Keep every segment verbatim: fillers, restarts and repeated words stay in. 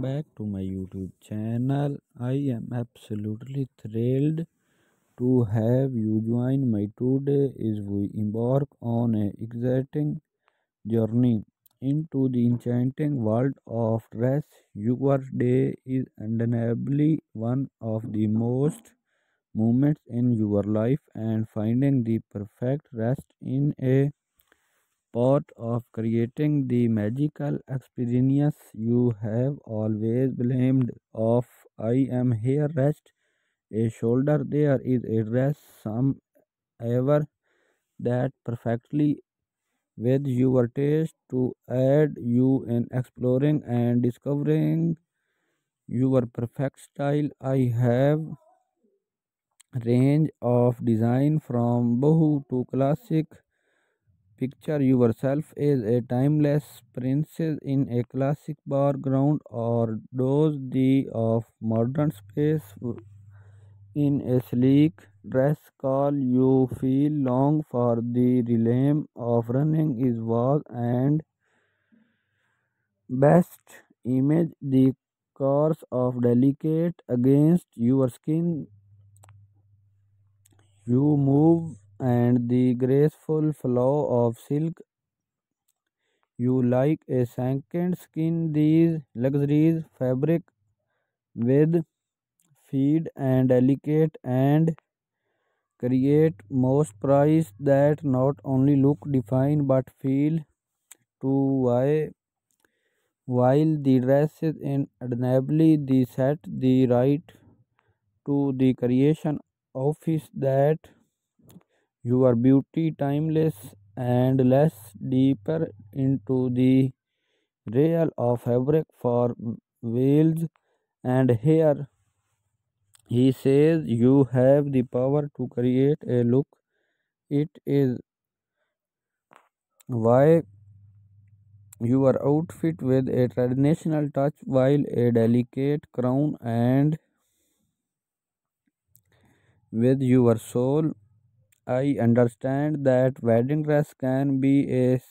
back to my YouTube channel. I am absolutely thrilled to have you join me today as we embark on an exciting journey into the enchanting world of dress. Your day is undeniably one of the most moments in your life, and finding the perfect rest in a part of creating the magical experience you have always blamed of. I am here rest a shoulder, there is a dress some ever that perfectly with your taste to aid you in exploring and discovering your perfect style. I have range of design from boho to classic. Picture yourself as a timeless princess in a classic background, or those the of modern space in a sleek dress call. You feel long for the realm of running is was and best image the course of delicate against your skin. You move and the graceful flow of silk. You like a second skin these luxuries fabric with feed and delicate and create most price that not only look defined but feel to why while the dress is undeniably the set the right to the creation office that your beauty timeless and less deeper into the real of fabric for veils and hair. He says you have the power to create a look. It is why your outfit with a traditional touch while a delicate crown and with your soul. I understand that wedding dress can be a s-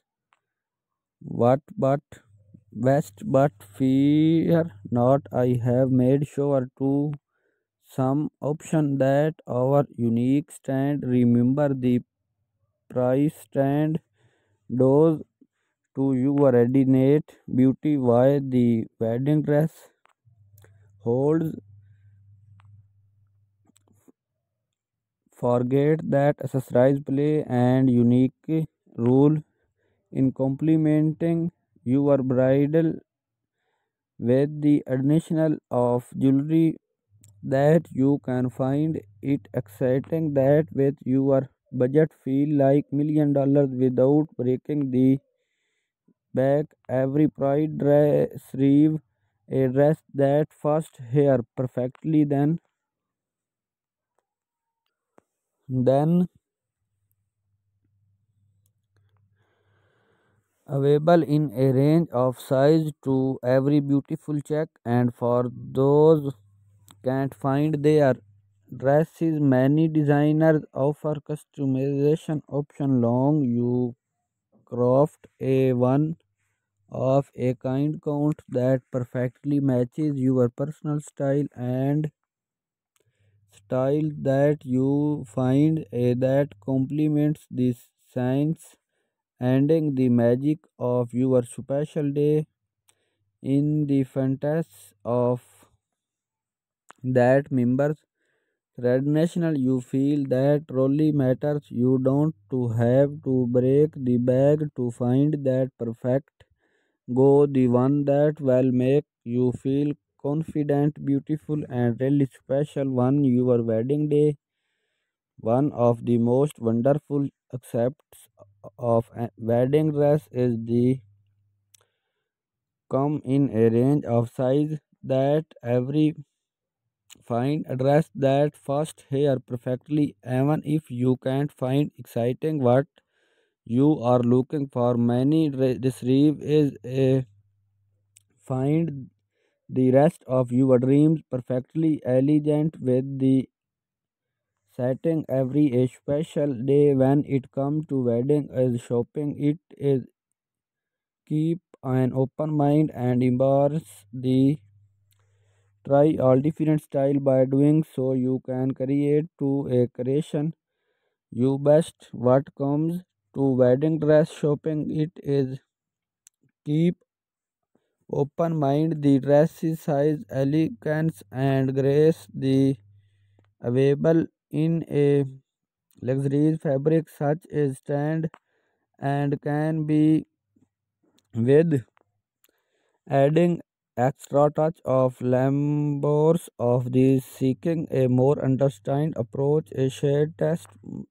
what but best, but fear not. I have made sure to some option that our unique stand. Remember the price stand those to your radiate beauty why the wedding dress holds. Forget that accessorize play and unique role in complementing your bridal with the additional of jewelry that you can find it exciting that with your budget feel like million dollars without breaking the back. Every pride dress receive a dress that first hair perfectly then then available in a range of size to every beautiful check. And for those can't find their dresses, many designers offer customization option. Long you craft a one of a kind count that perfectly matches your personal style and style that you find a that complements this science, ending the magic of your special day in the fantasy of that members red national. You feel that truly matters. You don't to have to break the bag to find that perfect go, the one that will make you feel confident, beautiful and really special. One your wedding day, one of the most wonderful aspects of a wedding dress is the come in a range of size that every find address that first here perfectly. Even if you can't find exciting what you are looking for, many re- receive is a find the rest of your dreams perfectly elegant with the setting every a special day when it comes to wedding is shopping. It is keep an open mind and embrace the try all different style. By doing so you can create to a creation you best. What comes to wedding dress shopping, it is keep open mind. The dress is size, elegance and grace. The available in a luxury fabric such as stand and can be with adding extra touch of lambors of these. Seeking a more understand approach, a shade test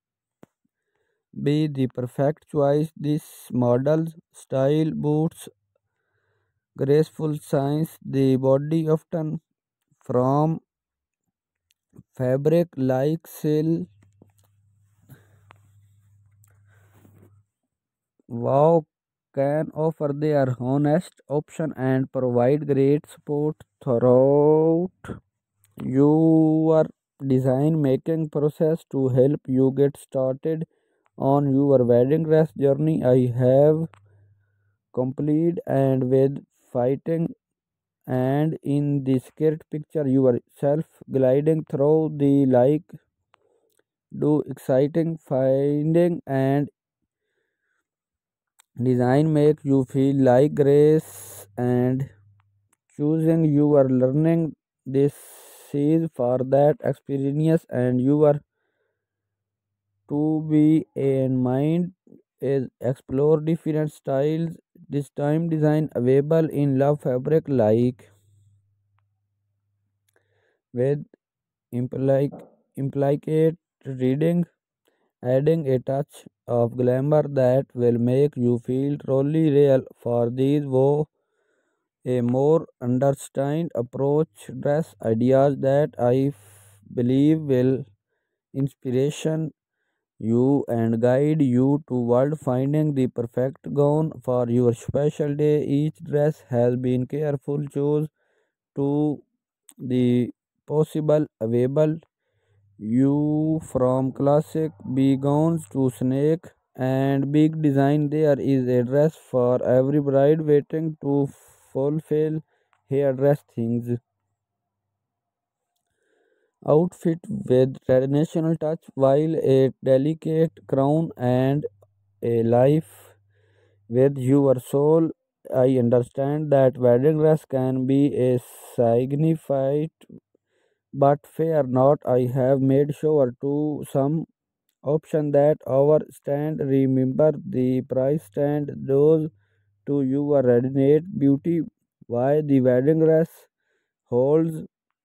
be the perfect choice. This model's style boots graceful signs the body often from fabric like silk. Wow can offer their honest option and provide great support throughout your design making process to help you get started on your wedding dress journey. I have complete and with fighting and in the skirt picture yourself gliding through the like do exciting finding and design make you feel like grace and choosing you are learning. This is for that experience and you are to be in mind is explore different styles. This time design available in love fabric like with implic implicate reading, adding a touch of glamour that will make you feel truly real. For these wo a more understand approach dress ideas that I f- believe will inspiration you and guide you toward finding the perfect gown for your special day. Each dress has been careful choose to the possible available you from classic big gowns to snake and big design. There is a dress for every bride waiting to fulfill her dress things outfit with traditional touch while a delicate crown and a life with your soul. I understand that wedding dress can be a significant but fear not. I have made sure to some option that our stand remember the price stand those to your radiate beauty. Why the wedding dress holds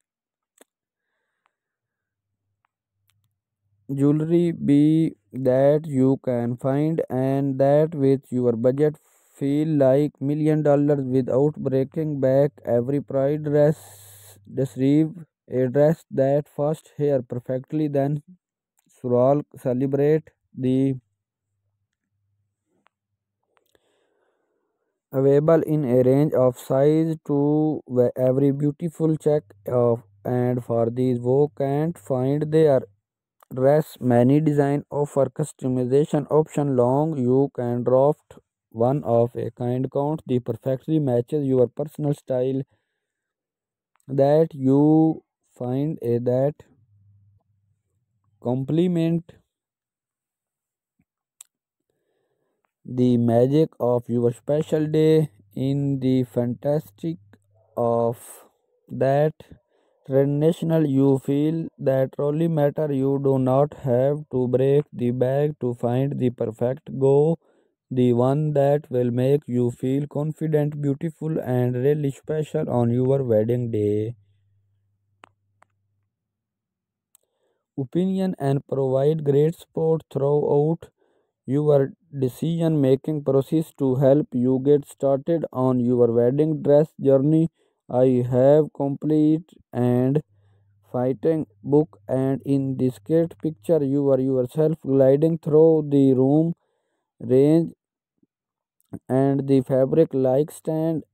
jewelry be that you can find and that with your budget feel like million dollars without breaking back. Every pride dress receive a dress that first hair perfectly then surall celebrate the available in a range of size to wh- every beautiful check of and for these who can't find their dress many design offer customization option long you can draft one of a kind count the perfectly matches your personal style that you find a that complement the magic of your special day in the fantastic of that traditional you feel that truly matter. You do not have to break the bag to find the perfect go the one that will make you feel confident beautiful and really special on your wedding day opinion and provide great support throughout your decision making process to help you get started on your wedding dress journey. I have complete and fighting book and in this great picture you are yourself gliding through the room range and the fabric like stand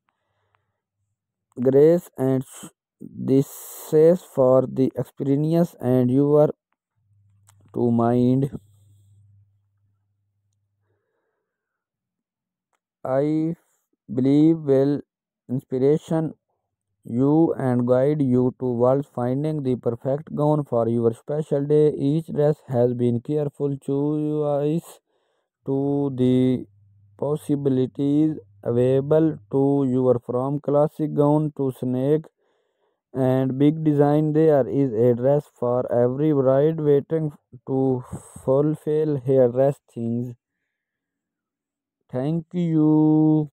grace and sh- this says for the experience and you are to mind. I believe will inspiration you and guide you towards finding the perfect gown for your special day. Each dress has been careful choice to the possibilities available to you from classic gown to snake and big design. There is a dress for every bride waiting to fulfill her dress things. Thank you.